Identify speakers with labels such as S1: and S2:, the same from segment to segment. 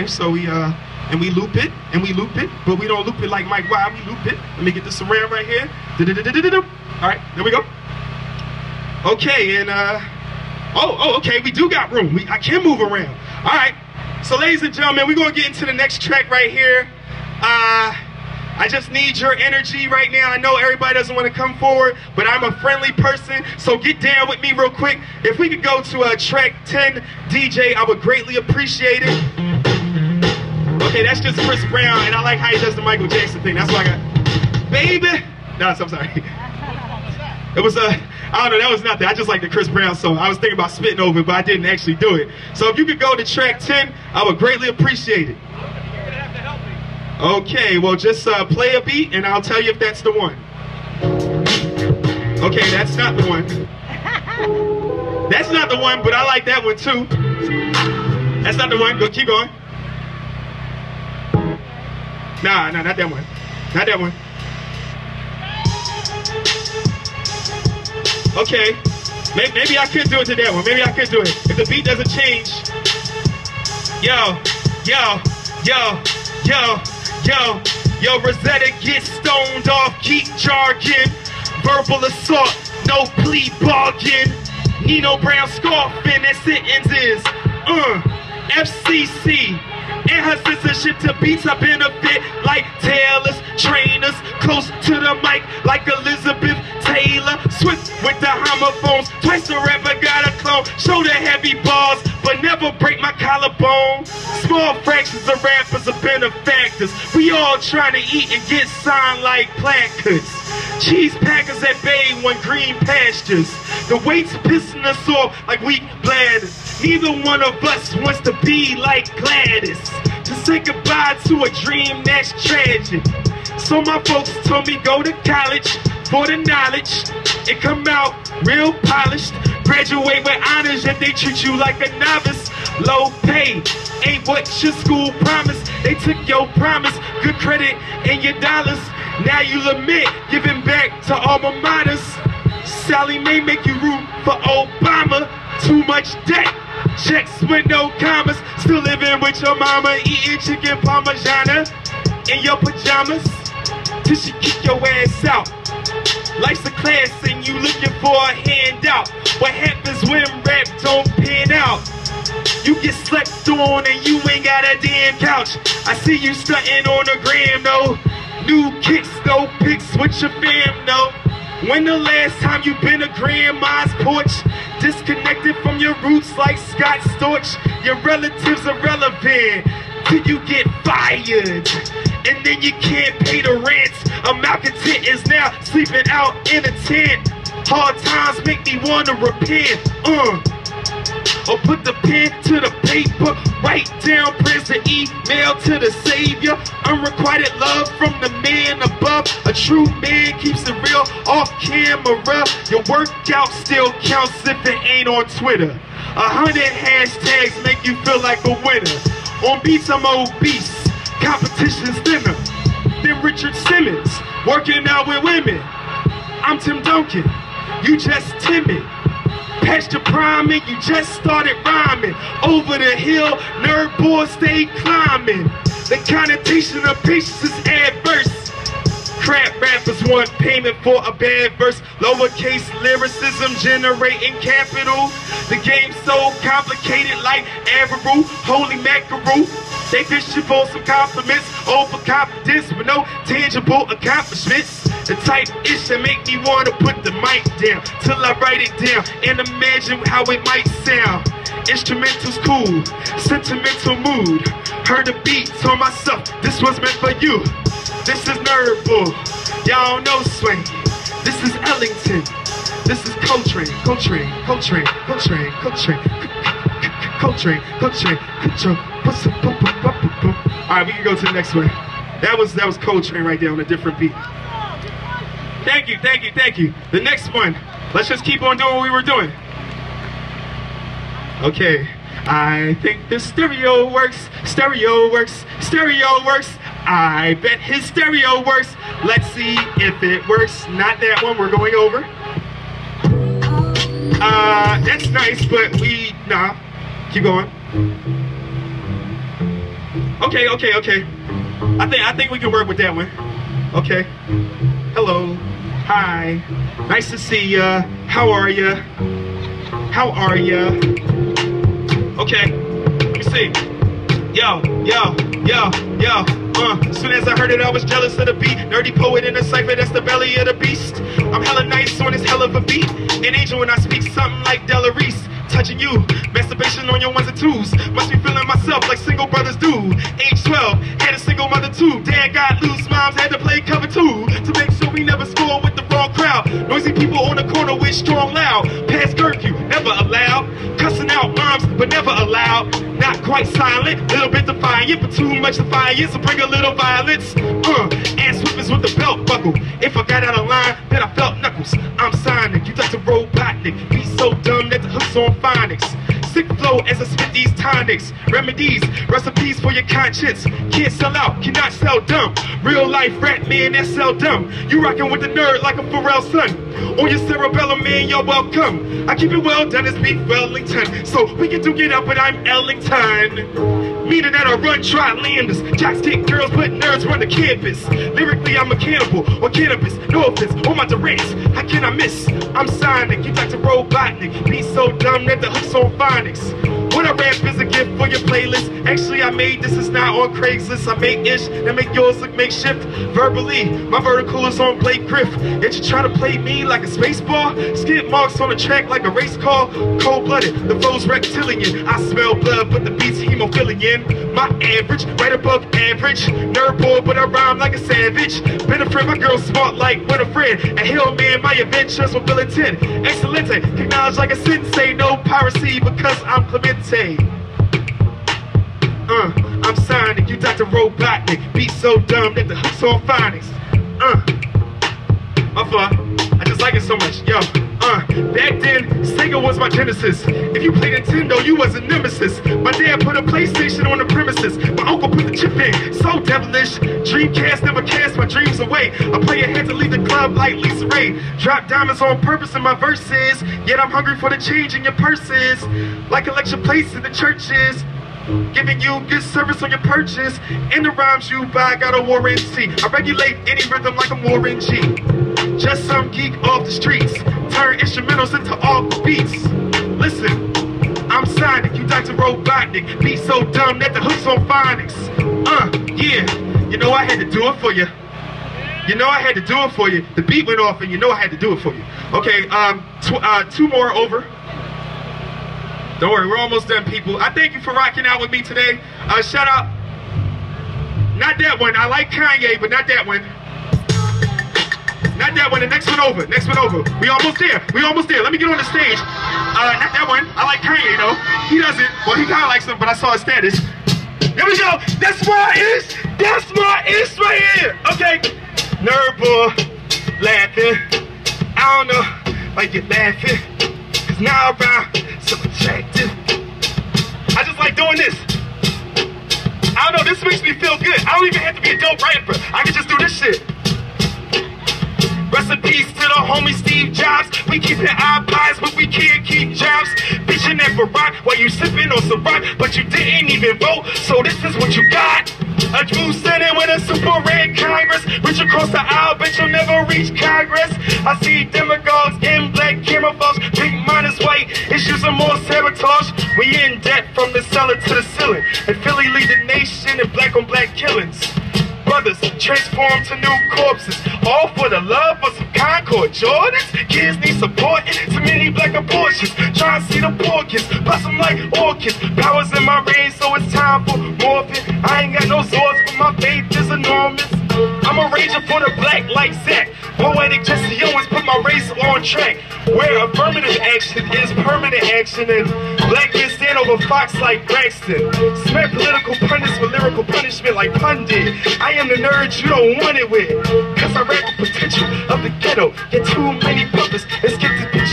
S1: so we loop it, and we loop it, but we don't loop it like Mike Wild, we loop it. Let me get this around right here. All right, there we go. Okay, and okay, we do got room. I can move around. All right, so ladies and gentlemen, we're gonna get into the next track right here. I just need your energy right now. I know everybody doesn't want to come forward, but I'm a friendly person, so get down with me real quick. If we could go to track 10, DJ, I would greatly appreciate it. Okay, that's just Chris Brown, and I like how he does the Michael Jackson thing. That's why I got, baby. No, I'm sorry. It was I don't know, that was nothing. I just like the Chris Brown song. I was thinking about spitting over it, but I didn't actually do it. So if you could go to track 10, I would greatly appreciate it. Okay, well just play a beat and I'll tell you if that's the one. Okay, that's not the one. That's not the one, but I like that one too. That's not the one. Go, keep going. Nah, not that one. Not that one. Okay, maybe I could do it to that one. Maybe I could do it. If the beat doesn't change. Yo, Rosetta get stoned off, keep jargon. Verbal assault, no plea bargain. Nino Brown scoffing, that sentence is, FCC. And her censorship to beats I benefit like tailors, trainers, close to the mic like Elizabeth Taylor. Swift with the homophones, twice the rapper got a clone. Show the heavy bars, but never break my collarbone. Small fractions of rappers are benefactors. We all trying to eat and get signed like placards. Cheese packers at bay on green pastures. The weight's pissing us off like weak bladders. Neither one of us wants to be like Gladys. To say goodbye to a dream that's tragic. So my folks told me go to college for the knowledge and come out real polished. Graduate with honors if they treat you like a novice. Low pay ain't what your school promised. They took your promise, good credit and your dollars. Now you lament giving back to alma maters. Sally Mae make you root for Obama. Too much debt, checks with no commas. Still living with your mama, eating chicken parmigiana in your pajamas till she kick your ass out. Life's a class and you looking for a handout. What happens when rap don't pan out? You get slept on and you ain't got a damn couch. I see you stunting on the gram, no. New kicks, no pics with your fam, no. When the last time you been to grandma's porch? Disconnected from your roots like Scott Storch. Your relatives are relevant till you get fired. And then you can't pay the rent. A malcontent is now sleeping out in a tent. Hard times make me wanna repent. Or put the pen to the paper, write down prayers to email to the Savior. Unrequited love from the man above. A true man keeps it real off camera. Your workout still counts if it ain't on Twitter. 100 hashtags make you feel like a winner. On beats I'm obese, competition's thinner than Richard Simmons, working out with women. I'm Tim Duncan, you just timid. Past your prime and you just started rhyming. Over the hill, nerd boys stay climbing. The connotation of patience is adverse. Crap rappers want payment for a bad verse. Lowercase lyricism generating capital. The game's so complicated like Averil, holy mackerel. They fishing for some compliments, overconfidence with no tangible accomplishments. The type ish that make me wanna put the mic down till I write it down and imagine how it might sound. Instrumental's cool, sentimental mood. Heard the beat, told myself this was meant for you. This is Nerdbull, y'all know Swing. This is Ellington. This is Coltrane, Coltrane, Coltrane, Coltrane, Coltrane, Coltrane, Coltrane, Coltrane. All right, we can go to the next one. That was Coltrane right there on a different beat. Thank you, thank you, thank you. The next one, let's just keep on doing what we were doing. Okay, I think the stereo works, stereo works, stereo works. I bet his stereo works. Let's see if it works. Not that one, we're going over. That's nice, but nah, keep going. Okay. I think we can work with that one. Okay. Hello. Hi. Nice to see ya. How are ya? How are ya? Okay. Let me see. Yo. As soon as I heard it, I was jealous of the beat. Nerdy poet in a cipher, that's the belly of the beast. I'm hella nice on this hell of a beat. An angel when I speak something like Della Reese. Touching you, masturbation on your ones and twos. Must be feeling myself like single brothers do. Age 12, had a single mother too. Dad got loose, moms had to play cover two. To make sure we never score with the wrong crowd. Noisy people on the corner with strong loud. Past curfew, never allowed. Cussing out moms, but never allowed. Not quite silent, little bit defiant, but too much defiance, so bring a little violence. Ass whippers with the belt buckle. If I got out of line, then I felt knuckles. I'm signing, you got to Robotnik. Be so dumb that the hook's on phonics. Sick flow as I spit these tonics. Remedies, recipes for your conscience. Can't sell out, cannot sell dumb. Real life rap man, that's sell dumb. You rockin' with the nerd like a Pharrell son. On your cerebellum, man, you're welcome. I keep it well done as beef Wellington. So we can do get up, but I'm Ellington. Meaning that I run Tri-Landers. Jocks take girls, but nerds run the campus. Lyrically, I'm a cannibal or cannabis. No offense, on my duress. How can I miss? I'm signing, you Dr. Robotnik. Be so dumb that the hook's on phonics. What I rap is a gift for your playlist. Actually, I made this, it's not on Craigslist. I make ish and make yours look makeshift. Verbally, my vertical is on Blake Griff. Yet you try to play me like a space ball. Skid marks on the track like a race car. Cold-blooded, the flow's reptilian. I smell blood, but the beat's hemophilian. My average, right above average. Nerd boy, but I rhyme like a savage. Benefit, my girl smart like Winifred. A hill man, my adventures will fill 10. Excellente, acknowledge like a sensei. No piracy because I'm Clemente. I'm signing, you Dr. Robotnik. Be so dumb that the hook's on phonics. My fault. I just like it so much. Yo, back then, Sega was my genesis. If you played Nintendo, you was a nemesis. My dad put a PlayStation on the premises. My uncle put the chip in, so devilish. Dreamcast never cast my dreams away. A player had to leave the club like Lisa Ray. Drop diamonds on purpose in my verses. Yet I'm hungry for the change in your purses. Like election plates in the churches. Giving you good service on your purchase. And the rhymes you buy got a warranty. I regulate any rhythm like I'm Warren G. Just some geek off the streets. Turn instrumentals into all beats. Listen, I'm signing, you Dr. Robotnik. Be so dumb that the hook's on phonics. Yeah, you know I had to do it for you. You know I had to do it for you. The beat went off and you know I had to do it for you. Okay, two more over. Don't worry, we're almost done, people. I thank you for rocking out with me today. Shout out, not that one. I like Kanye, but not that one. Not that one, the next one over, next one over. We almost there, Let me get on the stage. Not that one, I like Kanye though. He doesn't, well he kinda likes him, but I saw his status. Here we go, that's my ish right here. Okay, nerd boy, laughing. I don't know why you're laughing. Cause now around, so attractive. I just like doing this. I don't know, this makes me feel good. I don't even have to be a dope rapper. I can just do this shit. Rest in peace to the homie Steve Jobs. We keepin' iPods, but we can't keep jobs. Bitchin' that Barack while you sippin' on Ciroc, but you didn't even vote, so this is what you got. A Drew Senate with a super red Congress. Reach across the aisle, bet you'll never reach Congress. I see demagogues in black camouflage. Pink minus white, issues are more sabotage. We in debt from the cellar to the ceiling. And Philly lead the nation in black on black killings. Brothers transformed to new corpses, all for the love of some Concord Jordans. Kids need support, too many black abortions. Try to see the poor kids, blossom like orchids. Powers in my reign, so it's time for morphing. I ain't got no swords, but my faith is enormous. I'm a ranger for the black like Zach. Poetic Jesse Owens put my race on track. Where affirmative action is permanent action, and black men stand over Fox like Braxton. Smack political pundits with lyrical punishment like pundit. I am the nerd you don't want it with, cause I rap the potential of the ghetto. Get too many puppets and skip this bitch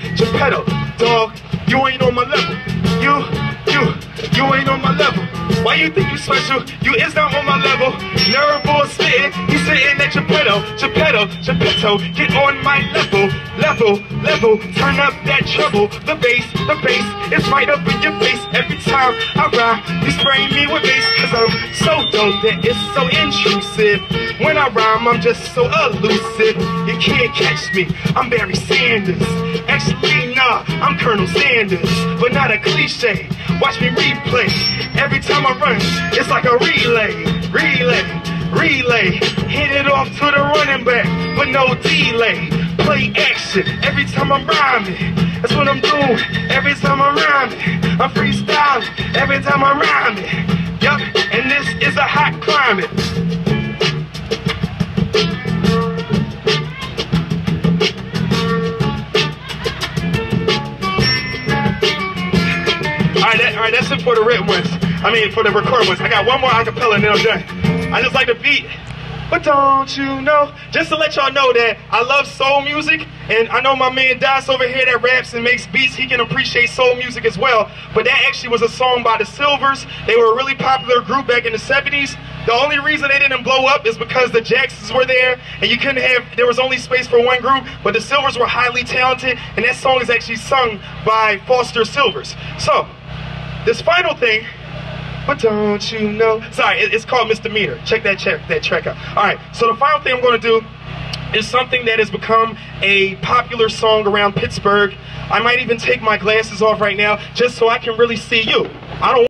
S1: Geppetto. Dog, you ain't on my level. You ain't on my level. Why you think you special? You is not on my level. Nervous spitting, you sitting at your pedal. Get on my level. Turn up that treble. The bass is right up in your face. Every time I rhyme, you spray me with bass. Cause I'm so dope that it's so intrusive. When I rhyme, I'm just so elusive. You can't catch me, I'm Barry Sanders. Actually, nah, I'm Colonel Sanders. But not a cliche, watch me replay. Every time I run, it's like a relay. Hit it off to the running back, but no delay. Play action every time I'm rhyming. That's what I'm doing every time I'm rhyming. I'm freestyling every time I'm rhyming. Yup, and this is a hot climate. Alright, that's it for the written ones. I mean, for the recorded ones. I got one more acapella and then I'm done. I just like the beat. But don't you know, just to let y'all know that I love soul music, and I know my man Das over here that raps and makes beats, he can appreciate soul music as well, but that actually was a song by the Silvers. They were a really popular group back in the 70s. The only reason they didn't blow up is because the Jacksons were there, and you couldn't have, there was only space for one group, but the Silvers were highly talented, and that song is actually sung by Foster Silvers. So, this final thing, but don't you know? Sorry, it's called Misdemeanor. Check that track out. All right, so the final thing I'm going to do is something that has become a popular song around Pittsburgh. I might even take my glasses off right now just so I can really see you. I don't